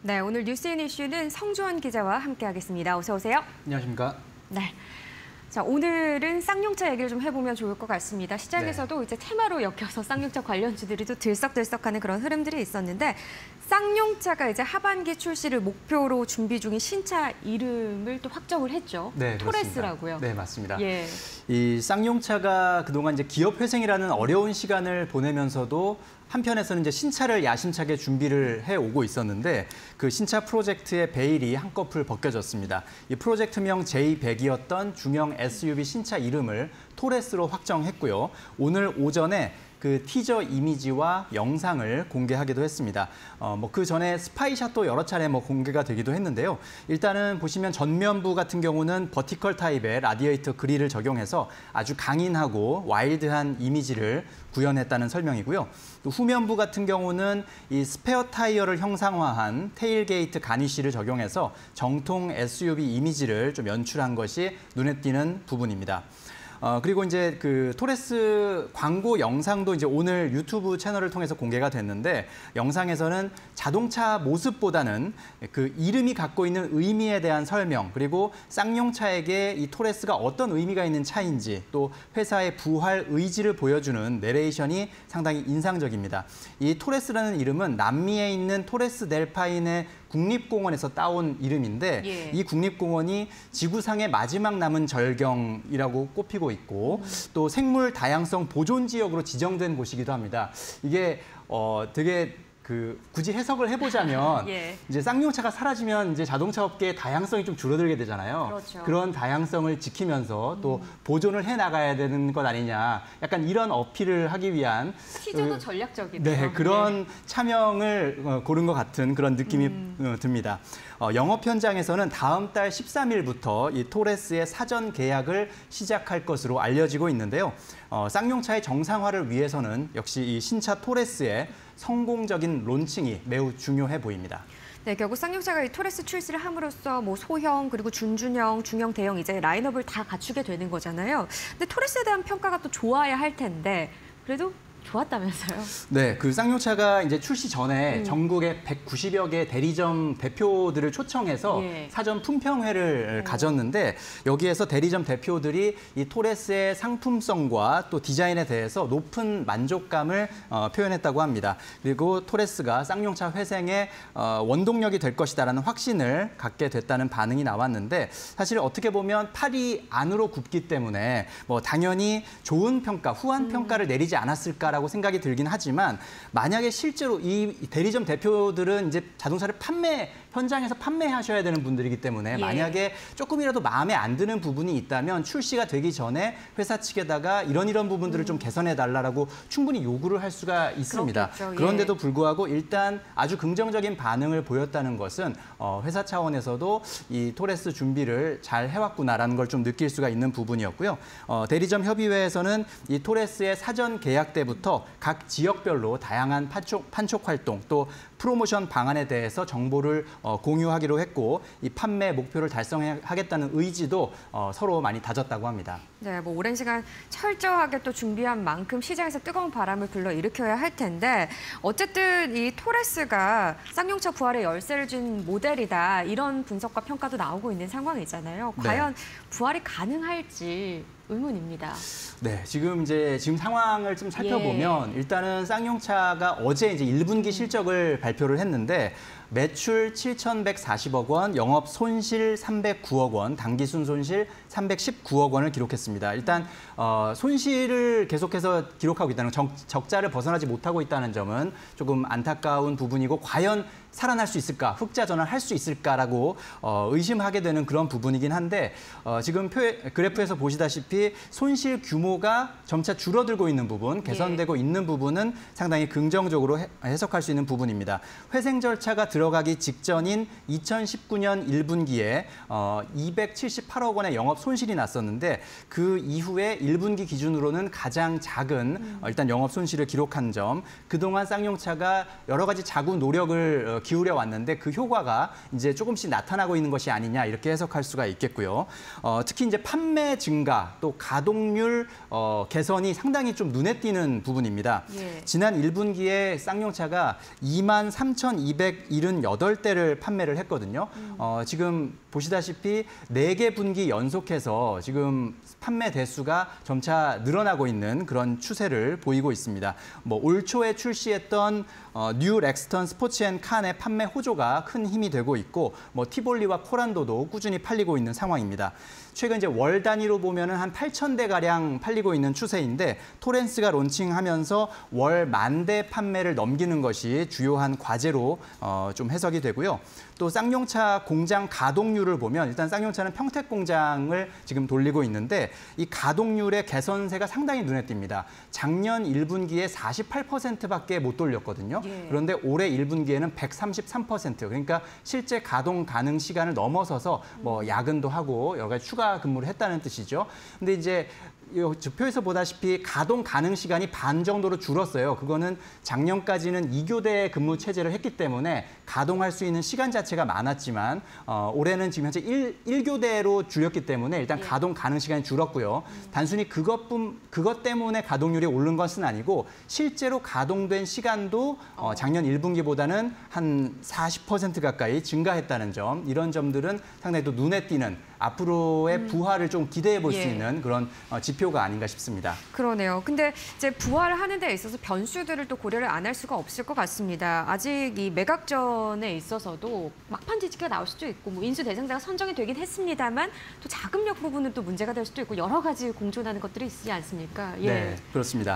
네, 오늘 뉴스인 이슈는 성주원 기자와 함께하겠습니다. 어서 오세요. 안녕하십니까? 네. 자, 오늘은 쌍용차 얘기를 좀 해보면 좋을 것 같습니다. 시장에서도 이제 테마로 엮여서 쌍용차 관련주들이 또 들썩들썩하는 그런 흐름들이 있었는데 쌍용차가 이제 하반기 출시를 목표로 준비 중인 신차 이름을 또 확정을 했죠. 네, 토레스라고요. 네, 맞습니다. 예. 이 쌍용차가 그동안 이제 기업 회생이라는 어려운 시간을 보내면서도 한편에서는 이제 신차를 야심차게 준비를 해오고 있었는데 그 신차 프로젝트의 베일이 한꺼풀 벗겨졌습니다. 이 프로젝트명 J100이었던 중형 SUV 신차 이름을 토레스로 확정했고요. 오늘 오전에 그 티저 이미지와 영상을 공개하기도 했습니다. 그 전에 스파이샷도 여러 차례 공개가 되기도 했는데요. 일단은 보시면 전면부 같은 경우는 버티컬 타입의 라디에이터 그릴을 적용해서 아주 강인하고 와일드한 이미지를 구현했다는 설명이고요. 또 후면부 같은 경우는 이 스페어 타이어를 형상화한 테일게이트 가니쉬를 적용해서 정통 SUV 이미지를 좀 연출한 것이 눈에 띄는 부분입니다. 그리고 이제 그 토레스 광고 영상도 이제 오늘 유튜브 채널을 통해서 공개가 됐는데 영상에서는 자동차 모습보다는 그 이름이 갖고 있는 의미에 대한 설명 그리고 쌍용차에게 이 토레스가 어떤 의미가 있는 차인지 또 회사의 부활 의지를 보여주는 내레이션이 상당히 인상적입니다. 이 토레스라는 이름은 남미에 있는 토레스 델 파인의 국립공원에서 따온 이름인데 예. 이 국립공원이 지구상의 마지막 남은 절경이라고 꼽히고 있고 또 생물 다양성 보존 지역으로 지정된 곳이기도 합니다. 이게 되게 굳이 해석을 해보자면 예. 이제 쌍용차가 사라지면 이제 자동차 업계의 다양성이 좀 줄어들게 되잖아요. 그렇죠. 그런 다양성을 지키면서 또 보존을 해 나가야 되는 것 아니냐. 약간 이런 어필을 하기 위한 티저도 전략적이네요. 네, 그런 차명을 고른 것 같은 그런 느낌이 듭니다. 영업 현장에서는 다음 달 13일부터 이 토레스의 사전 계약을 시작할 것으로 알려지고 있는데요. 쌍용차의 정상화를 위해서는 역시 이 신차 토레스의 성공적인 론칭이 매우 중요해 보입니다. 네, 결국 쌍용차가 이 토레스 출시를 함으로써 소형 그리고 준준형, 중형, 대형 이제 라인업을 다 갖추게 되는 거잖아요. 근데 토레스에 대한 평가가 또 좋아야 할 텐데 그래도 좋았다면서요? 네, 그 쌍용차가 이제 출시 전에 전국에 190여 개 대리점 대표들을 초청해서 예. 사전 품평회를 가졌는데 여기에서 대리점 대표들이 이 토레스의 상품성과 또 디자인에 대해서 높은 만족감을 표현했다고 합니다. 그리고 토레스가 쌍용차 회생의 원동력이 될 것이다라는 확신을 갖게 됐다는 반응이 나왔는데 사실 어떻게 보면 팔이 안으로 굽기 때문에 당연히 좋은 평가, 후한 평가를 내리지 않았을까 라고 생각이 들긴 하지만 만약에 실제로 이 대리점 대표들은 이제 자동차를 현장에서 판매하셔야 되는 분들이기 때문에 만약에 조금이라도 마음에 안 드는 부분이 있다면 출시가 되기 전에 회사 측에다가 이런 부분들을 좀 개선해 달라고 충분히 요구를 할 수가 있습니다. 그렇겠죠. 그런데도 불구하고 일단 아주 긍정적인 반응을 보였다는 것은 회사 차원에서도 이 토레스 준비를 잘 해왔구나라는 걸 좀 느낄 수가 있는 부분이었고요. 대리점 협의회에서는 이 토레스의 사전 계약 때부터 각 지역별로 다양한 판촉 활동 또 프로모션 방안에 대해서 정보를 공유하기로 했고 이 판매 목표를 달성하겠다는 의지도 서로 많이 다졌다고 합니다. 네, 오랜 시간 철저하게 또 준비한 만큼 시장에서 뜨거운 바람을 불러일으켜야 할 텐데 어쨌든 이 토레스가 쌍용차 부활의 열쇠를 준 모델이다 이런 분석과 평가도 나오고 있는 상황이잖아요. 과연 부활이 가능할지 의문입니다. 네, 지금 상황을 좀 살펴보면 일단은 쌍용차가 어제 이제 1분기 실적을 발표를 했는데 매출 7,140억 원, 영업 손실 309억 원, 당기순 손실 319억 원을 기록했습니다. 일단 손실을 계속해서 기록하고 있다는 적자를 벗어나지 못하고 있다는 점은 조금 안타까운 부분이고 과연 살아날 수 있을까, 흑자 전환할 수 있을까라고 의심하게 되는 그런 부분이긴 한데 지금 그래프에서 보시다시피 손실 규모가 점차 줄어들고 있는 부분, 개선되고 있는 부분은 상당히 긍정적으로 해석할 수 있는 부분입니다. 회생 절차가 들어가기 직전인 2019년 1분기에 278억 원의 영업 손실이 났었는데 그 이후에 1분기 기준으로는 가장 작은 일단 영업 손실을 기록한 점, 그동안 쌍용차가 여러 가지 자구 노력을 기울여 왔는데 그 효과가 이제 조금씩 나타나고 있는 것이 아니냐 이렇게 해석할 수가 있겠고요. 특히 이제 판매 증가 또 가동률 개선이 상당히 좀 눈에 띄는 부분입니다. 지난 1분기에 쌍용차가 23,270 98대를 판매를 했거든요. 지금 보시다시피 4개 분기 연속해서 지금 판매 대수가 점차 늘어나고 있는 그런 추세를 보이고 있습니다. 뭐 올 초에 출시했던 뉴 렉스턴 스포츠 앤 칸의 판매 호조가 큰 힘이 되고 있고, 뭐 티볼리와 코란도도 꾸준히 팔리고 있는 상황입니다. 최근 이제 월 단위로 보면은 한 8,000대 가량 팔리고 있는 추세인데, 토렌스가 론칭하면서 월 10,000대 판매를 넘기는 것이 주요한 과제로 좀 해석이 되고요. 또 쌍용차 공장 가동률을 보면, 일단 쌍용차는 평택 공장을 지금 돌리고 있는데 이 가동률의 개선세가 상당히 눈에 띕니다. 작년 1분기에 48%밖에 못 돌렸거든요. 예. 그런데 올해 1분기에는 133%, 그러니까 실제 가동 가능 시간을 넘어서서 뭐 야근도 하고 여러 가지 추가 근무를 했다는 뜻이죠. 근데 이제 이 표에서 보다시피 가동 가능 시간이 반 정도로 줄었어요. 그거는 작년까지는 2교대 근무 체제를 했기 때문에 가동할 수 있는 시간 자체가 많았지만 올해는 지금 현재 1교대로 줄였기 때문에 일단 예. 가동 가능 시간이 줄었고요. 단순히 그것 때문에 가동률이 오른 것은 아니고 실제로 가동된 시간도 작년 1분기보다는 한 40% 가까이 증가했다는 점, 이런 점들은 상당히 또 눈에 띄는 앞으로의 부활을 좀 기대해 볼 수 예. 있는 그런 지표가 아닌가 싶습니다. 그러네요. 근데 이제 부활을 하는 데 있어서 변수들을 또 고려를 안 할 수가 없을 것 같습니다. 아직 이 매각전에 있어서도 막판 지지가 나올 수도 있고, 뭐 인수 대상자가 선정이 되긴 했습니다만 또 자금력 부분은 또 문제가 될 수도 있고, 여러 가지 공존하는 것들이 있지 않습니까? 예. 네, 그렇습니다.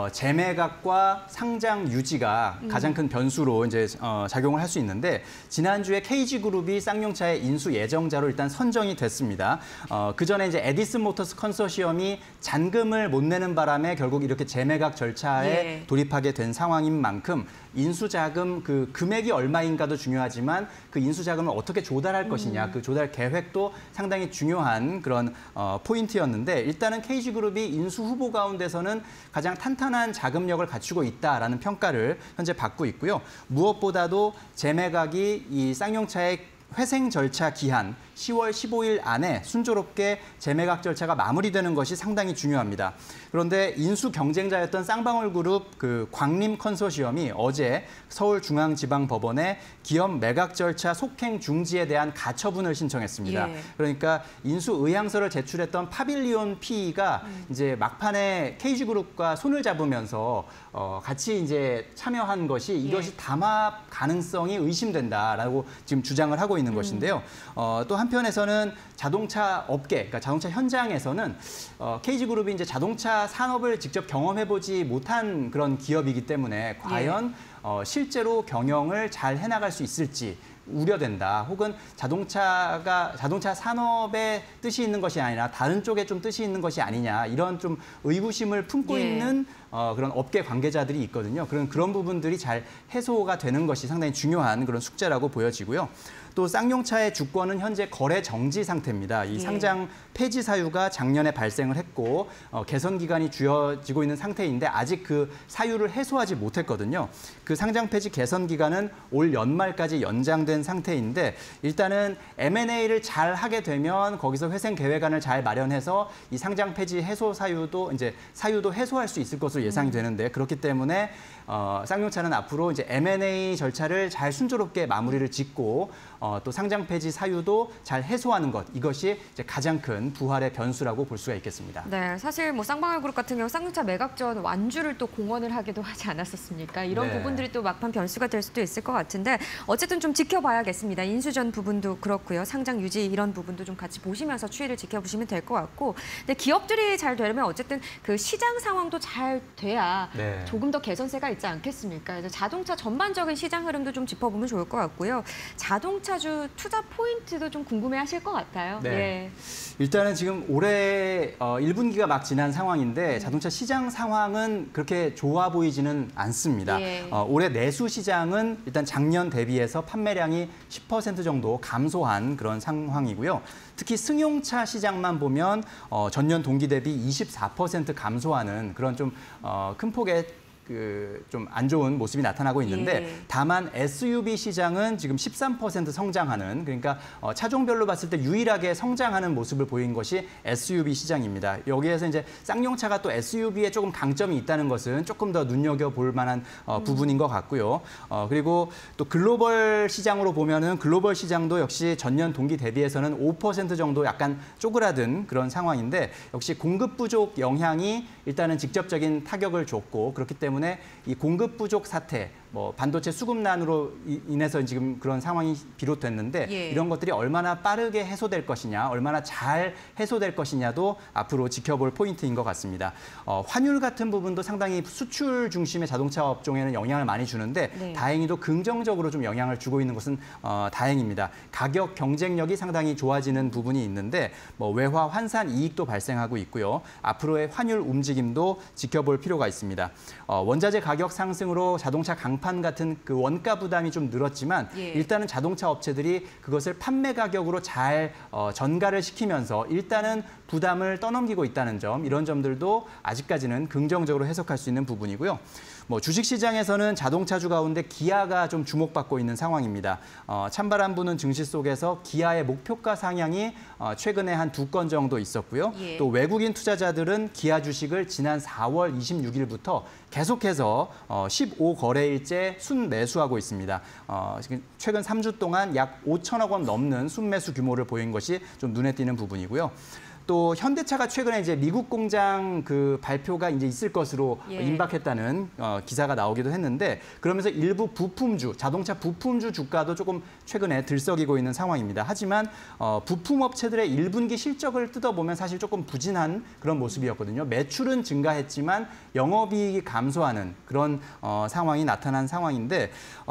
재매각과 상장 유지가 가장 큰 변수로 이제 작용을 할 수 있는데, 지난주에 KG그룹이 쌍용차의 인수 예정자로 일단 선정이 됐습니다. 그 전에 이제 에디슨 모터스 컨소시엄이 잔금을 못 내는 바람에 결국 이렇게 재매각 절차에 예. 돌입하게 된 상황인 만큼 인수자금 그 금액이 얼마인가도 중요하지만 그 인수자금을 어떻게 조달할 것이냐, 그 조달 계획도 상당히 중요한 그런 포인트였는데, 일단은 KG그룹이 인수 후보 가운데서는 가장 탄탄한 자금력을 갖추고 있다라는 평가를 현재 받고 있고요. 무엇보다도 재매각이 이 쌍용차의 회생 절차 기한 10월 15일 안에 순조롭게 재매각 절차가 마무리되는 것이 상당히 중요합니다. 그런데 인수 경쟁자였던 쌍방울그룹 그 광림 컨소시엄이 어제 서울중앙지방법원에 기업 매각 절차 속행 중지에 대한 가처분을 신청했습니다. 예. 그러니까 인수 의향서를 제출했던 파빌리온 PE가 이제 막판에 KG그룹과 손을 잡으면서 같이 이제 참여한 것이 이것이 담합 가능성이 의심된다라고 지금 주장을 하고 있는 것인데요. 또 한편에서는 자동차 업계, 그러니까 자동차 현장에서는 KG그룹이 이제 자동차 산업을 직접 경험해보지 못한 그런 기업이기 때문에 과연 실제로 경영을 잘 해나갈 수 있을지 우려된다. 혹은 자동차 산업의 뜻이 있는 것이 아니라 다른 쪽에 좀 뜻이 있는 것이 아니냐, 이런 좀 의구심을 품고 예. 있는 그런 업계 관계자들이 있거든요. 그런 부분들이 잘 해소가 되는 것이 상당히 중요한 그런 숙제라고 보여지고요. 또 쌍용차의 주권은 현재 거래 정지 상태입니다. 이 예. 상장 폐지 사유가 작년에 발생을 했고 개선 기간이 주어지고 있는 상태인데 아직 그 사유를 해소하지 못했거든요. 그 상장 폐지 개선 기간은 올 연말까지 연장된 상태인데, 일단은 M&A를 잘 하게 되면 거기서 회생 계획안을 잘 마련해서 이 상장 폐지 해소 사유도 해소할 수 있을 것으로 예상이 되는데, 그렇기 때문에 쌍용차는 앞으로 이제 M&A 절차를 잘 순조롭게 마무리를 짓고 또 상장 폐지 사유도 잘 해소하는 것, 이것이 이제 가장 큰 부활의 변수라고 볼 수가 있겠습니다. 네, 사실 뭐 쌍방울그룹 같은 경우 쌍용차 매각전 완주를 또 공언을 하기도 하지 않았었습니까? 이런 네. 부분들이 또 막판 변수가 될 수도 있을 것 같은데, 어쨌든 좀 지켜봐야겠습니다. 인수전 부분도 그렇고요, 상장 유지 이런 부분도 좀 같이 보시면서 추이를 지켜보시면 될 것 같고, 근데 기업들이 잘 되려면 어쨌든 그 시장 상황도 잘 돼야 네. 조금 더 개선세가 있지 않겠습니까? 그래서 자동차 전반적인 시장 흐름도 좀 짚어보면 좋을 것 같고요. 자동차주 투자 포인트도 좀 궁금해하실 것 같아요. 네. 예. 일단은 지금 올해 1분기가 막 지난 상황인데 자동차 시장 상황은 그렇게 좋아 보이지는 않습니다. 예. 올해 내수 시장은 일단 작년 대비해서 판매량이 10% 정도 감소한 그런 상황이고요. 특히 승용차 시장만 보면 전년 동기 대비 24% 감소하는 그런 좀 큰 폭의 좀 안 좋은 모습이 나타나고 있는데 예. 다만 SUV 시장은 지금 13% 성장하는 그러니까 차종별로 봤을 때 유일하게 성장하는 모습을 보인 것이 SUV 시장입니다. 여기에서 이제 쌍용차가 또 SUV에 조금 강점이 있다는 것은 조금 더 눈여겨볼 만한 부분인 것 같고요. 그리고 또 글로벌 시장으로 보면은 글로벌 시장도 역시 전년 동기 대비해서는 5% 정도 약간 쪼그라든 그런 상황인데 역시 공급 부족 영향이 일단은 직접적인 타격을 줬고 그렇기 때문에 이 공급 부족 사태, 뭐 반도체 수급난으로 인해서 지금 그런 상황이 비롯됐는데 예. 이런 것들이 얼마나 빠르게 해소될 것이냐, 얼마나 잘 해소될 것이냐도 앞으로 지켜볼 포인트인 것 같습니다. 환율 같은 부분도 상당히 수출 중심의 자동차 업종에는 영향을 많이 주는데 네. 다행히도 긍정적으로 좀 영향을 주고 있는 것은 다행입니다. 가격 경쟁력이 상당히 좋아지는 부분이 있는데 뭐 외화 환산 이익도 발생하고 있고요. 앞으로의 환율 움직임도 지켜볼 필요가 있습니다. 원자재 가격 상승으로 자동차 강판 같은 그 원가 부담이 좀 늘었지만 예. 일단은 자동차 업체들이 그것을 판매 가격으로 잘 전가를 시키면서 일단은 부담을 떠넘기고 있다는 점, 이런 점들도 아직까지는 긍정적으로 해석할 수 있는 부분이고요. 뭐 주식시장에서는 자동차주 가운데 기아가 좀 주목받고 있는 상황입니다. 찬바람 부는 증시 속에서 기아의 목표가 상향이 최근에 한 2건 정도 있었고요. 예. 또 외국인 투자자들은 기아 주식을 지난 4월 26일부터 계속해서 15거래일째 순매수하고 있습니다. 지금 최근 3주 동안 약 5천억 원 넘는 순매수 규모를 보인 것이 좀 눈에 띄는 부분이고요. 또 현대차가 최근에 이제 미국 공장 그 발표가 이제 있을 것으로 예. 임박했다는 기사가 나오기도 했는데 그러면서 일부 부품주, 자동차 부품주 주가도 조금 최근에 들썩이고 있는 상황입니다. 하지만 부품 업체들의 1분기 실적을 뜯어보면 사실 조금 부진한 그런 모습이었거든요. 매출은 증가했지만 영업이익이 감소하는 그런 상황이 나타난 상황인데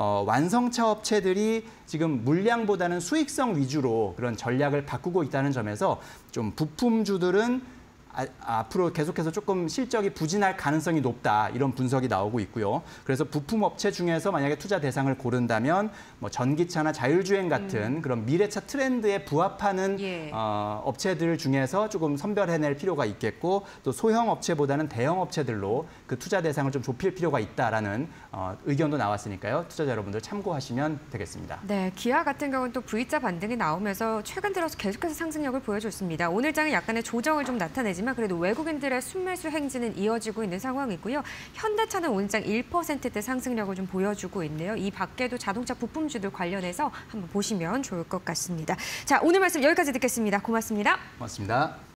완성차 업체들이 지금 물량보다는 수익성 위주로 그런 전략을 바꾸고 있다는 점에서 좀 부품주들은 앞으로 계속해서 조금 실적이 부진할 가능성이 높다, 이런 분석이 나오고 있고요. 그래서 부품 업체 중에서 만약에 투자 대상을 고른다면 뭐 전기차나 자율주행 같은 그런 미래차 트렌드에 부합하는 예. 업체들 중에서 조금 선별해낼 필요가 있겠고 또 소형 업체보다는 대형 업체들로 그 투자 대상을 좀 좁힐 필요가 있다라는 의견도 나왔으니까요. 투자자 여러분들 참고하시면 되겠습니다. 네, 기아 같은 경우는 또 V자 반등이 나오면서 최근 들어서 계속해서 상승력을 보여줬습니다. 오늘 장은 약간의 조정을 좀 나타내지만 그래도 외국인들의 순매수 행진은 이어지고 있는 상황이고요. 현대차는 오늘 장 1%대 상승력을 좀 보여주고 있네요. 이 밖에도 자동차 부품주들 관련해서 한번 보시면 좋을 것 같습니다. 자, 오늘 말씀 여기까지 듣겠습니다. 고맙습니다. 고맙습니다.